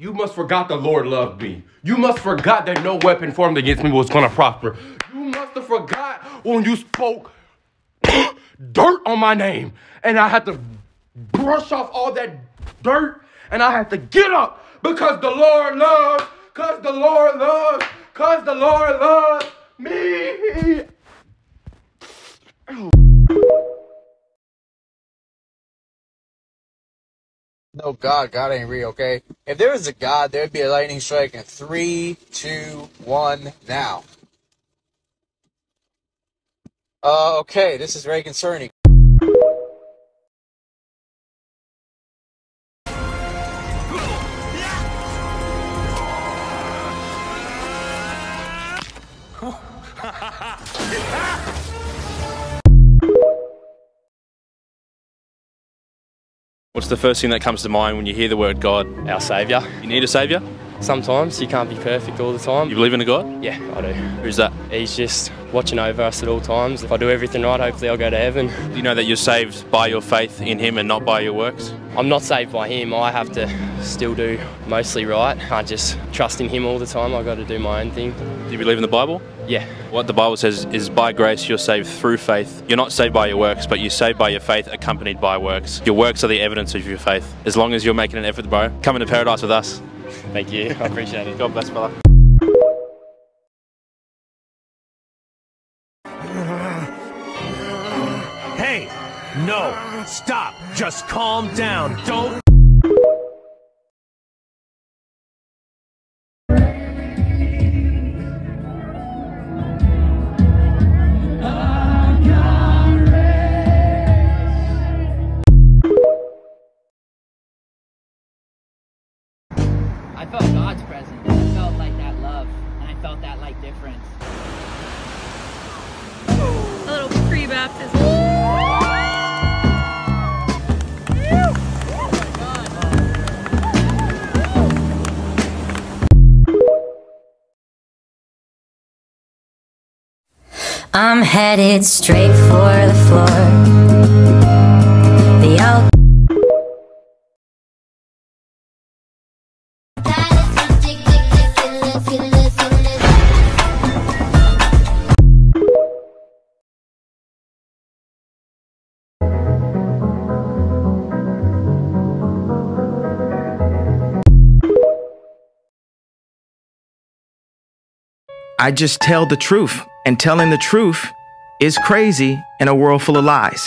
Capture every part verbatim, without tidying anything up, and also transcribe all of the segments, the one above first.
You must forgot the Lord loved me. You must forgot that no weapon formed against me was gonna prosper. You must have forgot when you spoke dirt on my name. And I had to brush off all that dirt and I had to get up because the Lord loves, because the Lord loves, because the Lord loves me. No God, God ain't real, okay? If there was a God, there'd be a lightning strike in three, two, one, now. Uh, okay, this is very concerning. What's the first thing that comes to mind when you hear the word God? Our Saviour. You need a saviour? Sometimes you can't be perfect all the time. You believe in a God? Yeah, I do. Who's that? He's just watching over us at all times. If I do everything right, hopefully I'll go to heaven. Do you know that you're saved by your faith in Him and not by your works? I'm not saved by Him. I have to still do mostly right. I can't just trust in Him all the time. I've got to do my own thing. Do you believe in the Bible? Yeah. What the Bible says is by grace you're saved through faith. You're not saved by your works, but you're saved by your faith accompanied by works. Your works are the evidence of your faith. As long as you're making an effort, bro, come into paradise with us. Thank you. I appreciate it. God bless, fella. Hey! No! Stop! Just calm down. Don't... I felt God's presence. I felt like that love, and I felt that like difference. A little pre-baptism. I'm headed straight for the floor. The out I just tell the truth, and telling the truth is crazy in a world full of lies.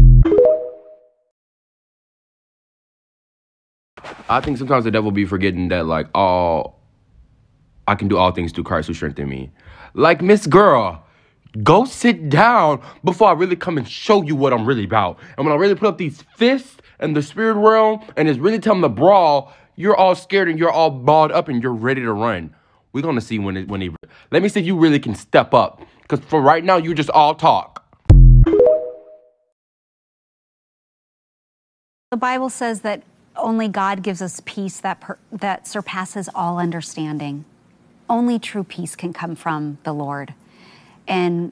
I think sometimes the devil be forgetting that, like, all I can do all things through Christ who strengthen me. Like, Miss Girl, go sit down before I really come and show you what I'm really about. And when I really put up these fists in the spirit realm and it's really time to brawl, you're all scared and you're all balled up and you're ready to run. We're gonna see when it, when he. Let me see if you really can step up. Because for right now, you just all talk. The Bible says that only God gives us peace that per, that surpasses all understanding. Only true peace can come from the Lord. And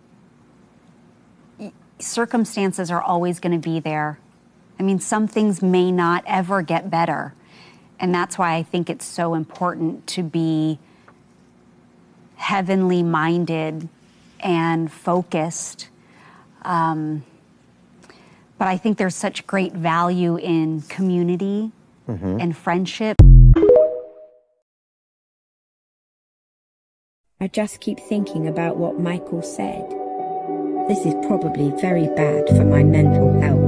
circumstances are always going to be there. I mean, some things may not ever get better. And that's why I think it's so important to be heavenly minded and focused. Um, but I think there's such great value in community mm-hmm. and friendship. I just keep thinking about what Michael said. This is probably very bad for my mental health.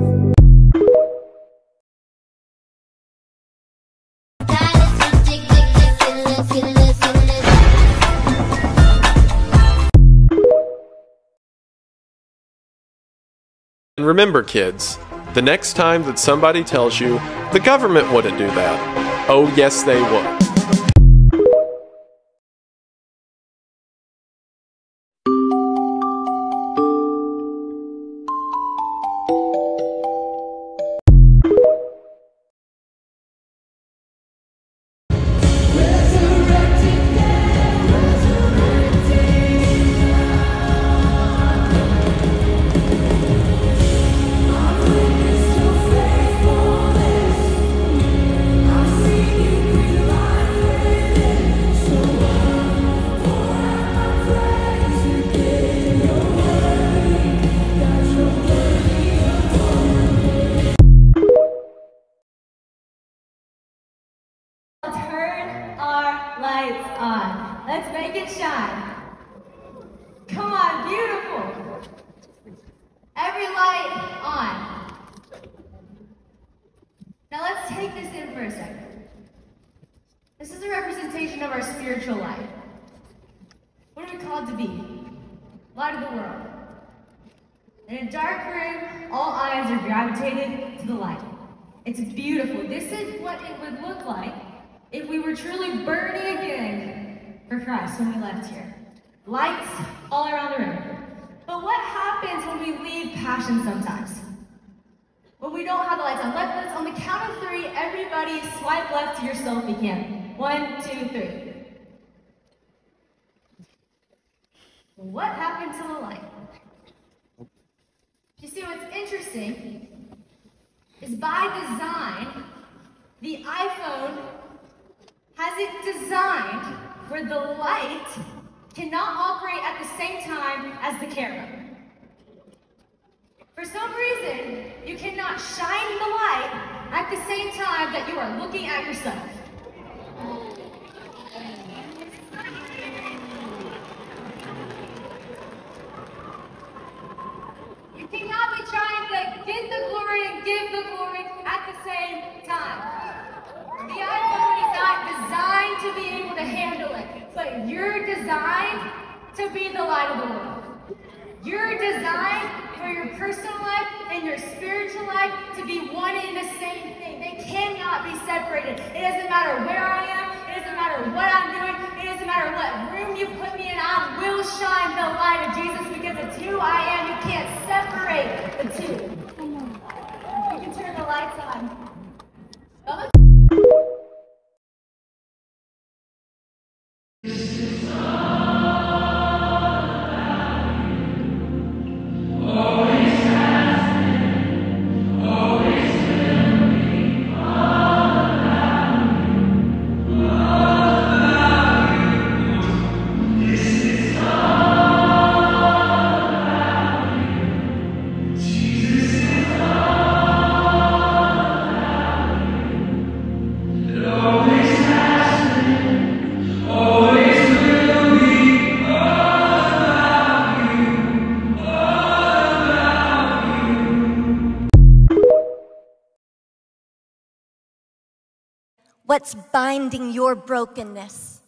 And remember, kids, the next time that somebody tells you the government wouldn't do that, oh yes they would. I see you breathe life. our lights on. Let's make it shine. Come on, beautiful. Every light on. Now let's take this in for a second. This is a representation of our spiritual life. What are we called to be? Light of the world. In a dark room, all eyes are gravitated to the light. It's beautiful. This is what it would look like if we were truly burning again for Christ when we left here. Lights all around the room. But what happens when we leave passion sometimes? When we don't have the lights on? Let, let's, on the count of three, everybody swipe left to yourself if you can. One, two, three. What happened to the light? You see, what's interesting is by design, the iPhone has it designed where the light cannot operate at the same time as the camera. For some reason, you cannot shine the light at the same time that you are looking at yourself. You cannot be trying to get the glory and give the glory at the same time. The iPhone is not designed to be able to handle it, but you're designed to be the light of the world. You're designed for your personal life and your spiritual life to be one and the same thing. They cannot be separated. It doesn't matter where I am. It doesn't matter what I'm doing. It doesn't matter what room you put me in. I will shine the light of Jesus because it's who I am. You can't separate the two. You can turn the lights on. Bubba? What's binding your brokenness?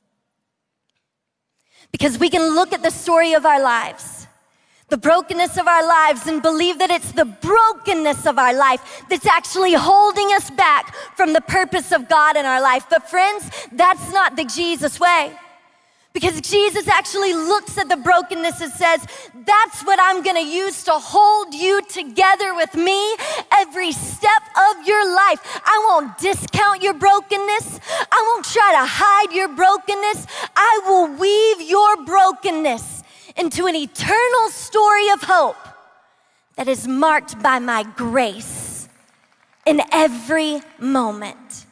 Because we can look at the story of our lives, the brokenness of our lives, and believe that it's the brokenness of our life that's actually holding us back from the purpose of God in our life. But friends, that's not the Jesus way. Because Jesus actually looks at the brokenness and says, that's what I'm gonna use to hold you together with me every step of your life. I won't discount your brokenness. I won't try to hide your brokenness. I will weave your brokenness into an eternal story of hope that is marked by my grace in every moment.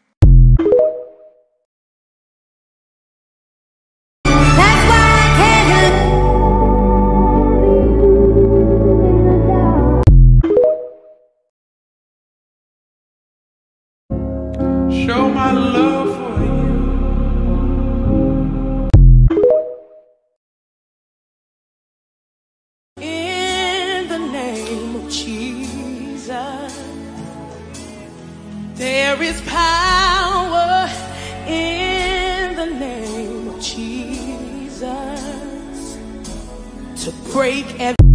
Show my love for you. In the name of Jesus, there is power in the name of Jesus to break every